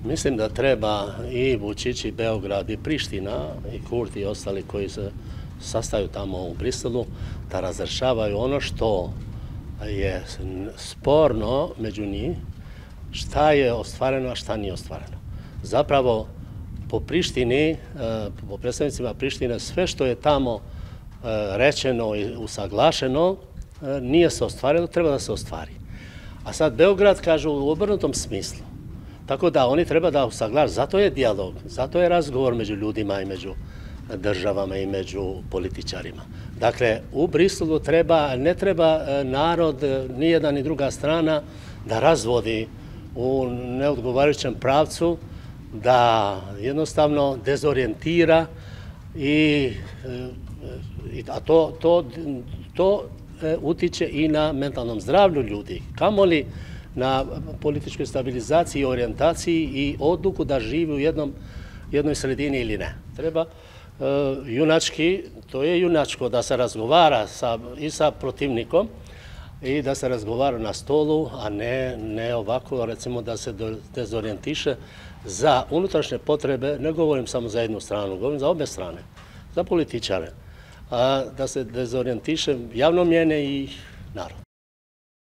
Mislim da treba i Vučić i Beograd i Priština i Kurti i ostali koji se sastaju tamo u Briselu da razrešavaju ono što je sporno među njih, šta je ostvareno, a šta nije ostvareno. Zapravo, po Prištini, po predstavnicima Prištine, sve što je tamo rečeno i usaglašeno nije se ostvarilo, treba da se ostvari. A sad Beograd kaže u obrnutom smislu. Tako da oni treba da usaglaše, zato je dijalog, zato je razgovor među ljudima i među državama i među političarima. Dakle, u Briselu ne treba narod, ni jedna ni druga strana, da razvodi u neodgovarajućem pravcu, da jednostavno dezorijentira a to utiče i na mentalnom zdravlju ljudi. Kamoli na političkoj stabilizaciji i orijentaciji i odluku da živi u jednoj sredini ili ne. Treba junački, to je junačko da se razgovara i sa protivnikom i da se razgovara na stolu, a ne ovako, recimo, da se dezorijentiše za unutrašnje potrebe, ne govorim samo za jednu stranu, govorim za obe strane, za političare, da se dezorijentiše javno mnjenje i narod.